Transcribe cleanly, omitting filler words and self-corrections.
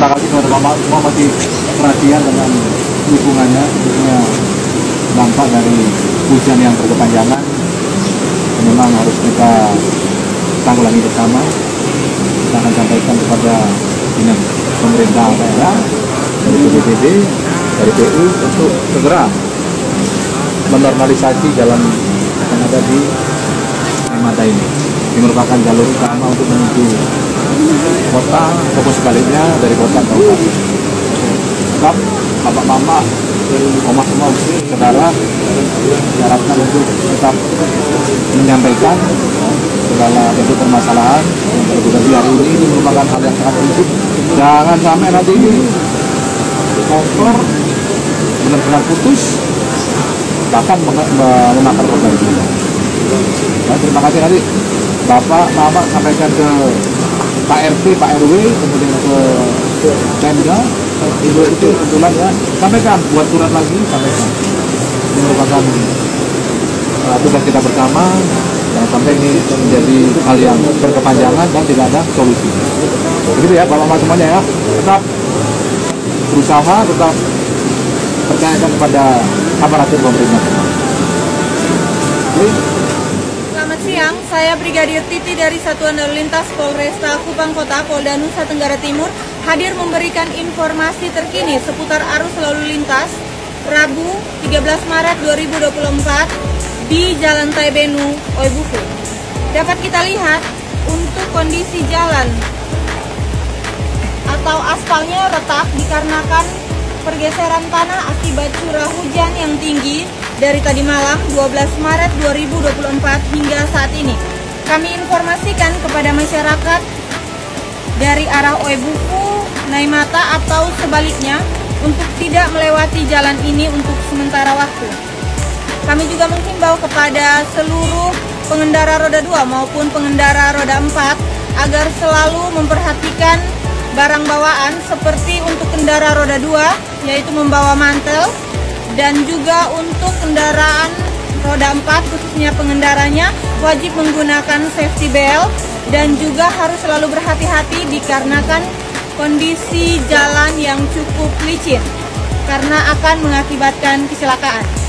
terima kasih kepada Bapak semua masih perhatian dengan dukungannya, khususnya dampak dari hujan yang berkepanjangan. Memang harus kita tanggulangi bersama. Kita akan sampaikan kepada dinas pemerintah daerah, dari BPBD, dari PU untuk segera menormalisasi jalan yang ada di Naimata ini. Ini merupakan jalur utama untuk menuju kota, ataupun sebaliknya dari kota ke kabupaten. Sebab bapak mama, oma semua saudara diharapkan untuk tetap menyampaikan segala bentuk permasalahan yang terjadi hari ini merupakan hal yang sangat penting. Jangan sampai nanti ini kompor benar-benar putus, bahkan memakan korban jiwa. Nah, terima kasih nanti Bapak, Mama sampaikan ke Pak RT, Pak RW, kemudian ke Pemda, Ibu itu kebetulan ya, sampaikan, buat surat lagi, sampaikan. Ini merupakan tugas kita bersama, jangan sampai ini menjadi hal yang berkepanjangan dan tidak ada solusi. Begitu ya, Bapak-Bapak semuanya ya, tetap berusaha, tetap percayakan kepada aparatur pemerintah. Selamat siang, saya Brigadir Titi dari Satuan Lalu Lintas Polresta Kupang Kota, Polda Nusa Tenggara Timur, hadir memberikan informasi terkini seputar arus lalu lintas Rabu 13 Maret 2024 di Jalan Taibenu, Oebufu. Dapat kita lihat untuk kondisi jalan atau aspalnya retak dikarenakan pergeseran tanah akibat curah hujan yang tinggi dari tadi malam 12 Maret 2024 hingga saat ini. Kami informasikan kepada masyarakat dari arah Oebufu, Naimata atau sebaliknya untuk tidak melewati jalan ini untuk sementara waktu. Kami juga menghimbau kepada seluruh pengendara roda 2 maupun pengendara roda 4 agar selalu memperhatikan barang bawaan seperti untuk kendaraan roda 2 yaitu membawa mantel, dan juga untuk kendaraan roda 4 khususnya pengendaranya wajib menggunakan safety belt dan juga harus selalu berhati-hati dikarenakan kondisi jalan yang cukup licin karena akan mengakibatkan kecelakaan.